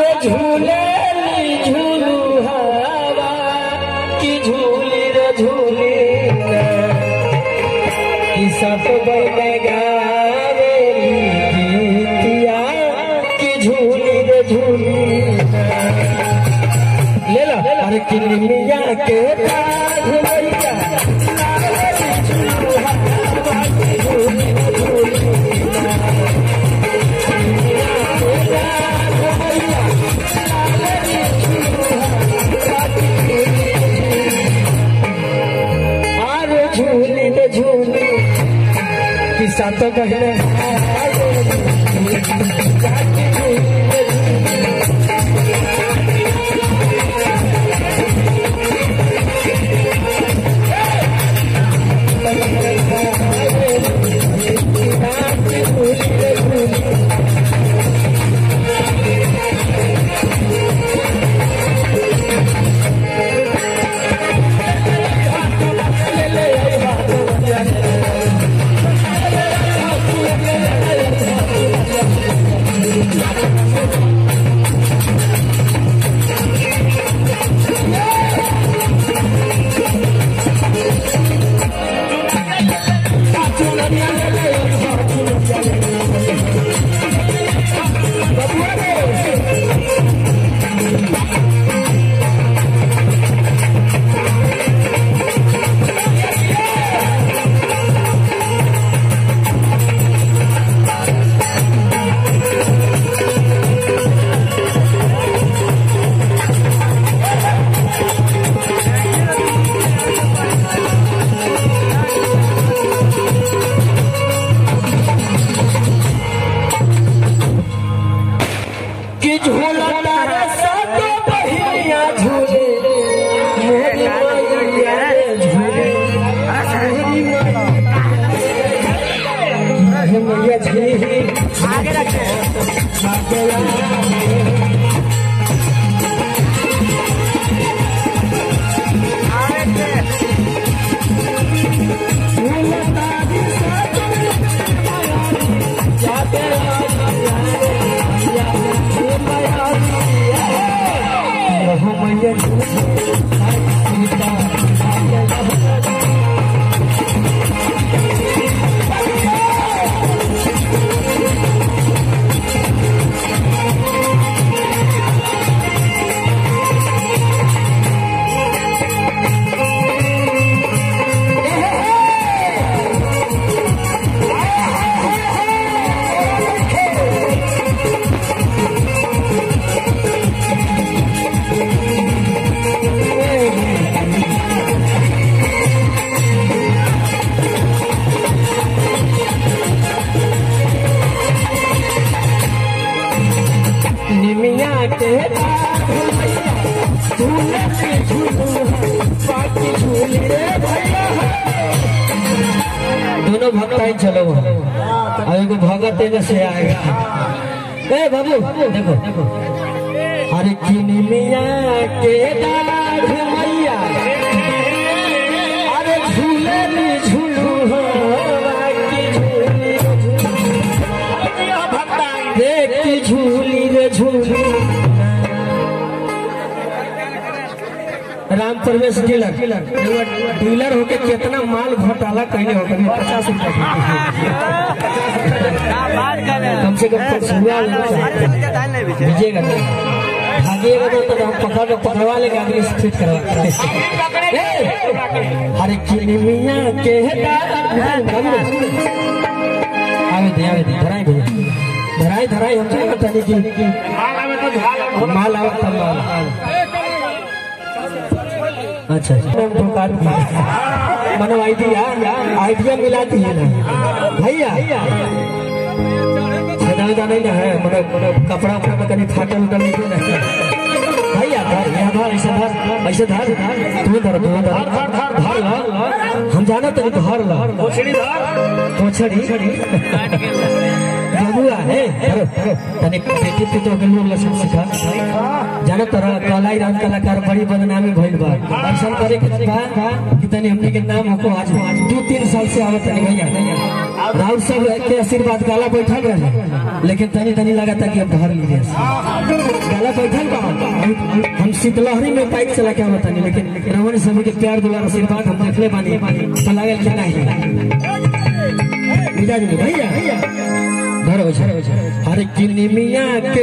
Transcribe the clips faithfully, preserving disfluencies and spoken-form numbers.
अरे झूले झूलू हवा की झूली रे झूली सब गावेली गीतिया की झूली रे झूली ले लो अरे किनिया के भैया झूली रे झूली किस्सा तो कहने आगे रखे दोनों भक्त आई चलो अरे को भगत से आएगा। ए बाबू देखो देखो अरे किनिया के दाढ़ मैया अरे झूले झूलू देख की झूली रे झूली राम प्रवेश डीलर डीलर होके कितना माल घोटाला कहने हो कभी पचास रुपया कम से कम भेजिएगा भागिएगा तो हम पकड़ पकड़वा लेंगे अगली स्थित करवा अरे किनिया के आवे दे आवे दे धराई भैया धराई धराई हम जाएगा तनी की माल आवे तब माल अच्छा मनो आइडिया आइडिया मिलाती है ना भैया नहीं ना है मतलब कपड़ा उपड़ा में कहीं फाटल उटल नहीं भैया धर धर ऐसे धर ऐसे धर तू धर तू धर धर ला हम जाना तेरी धर ला पोछड़ी धर पोछड़ी बबुआ है तने बेटी पे तो गलो लसन सिखा जानो तोरा कलाई राम कलाकार बड़ी बदनामी भइल बा दर्शन करे के बाद कि तने हमने के नाम को आज दो तीन साल से आवत नहीं भैया राउत सब के आशीर्वाद गाला बैठल रहे लेकिन तनी तनी लगाता कि अब धर लीजिए गाला बैठल बा हम शीतलहरी में बाइक चला के आवत नहीं लेकिन रमन सभी के प्यार दुलार आशीर्वाद हम देखले बानी तो लागल कि नहीं विदा जी भैया धरो धरो हर किन्नी मिया के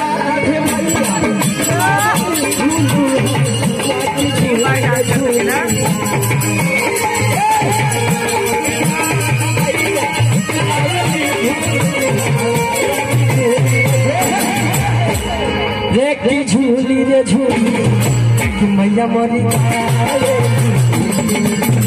रे की झूली रे झूली कि मैया मरी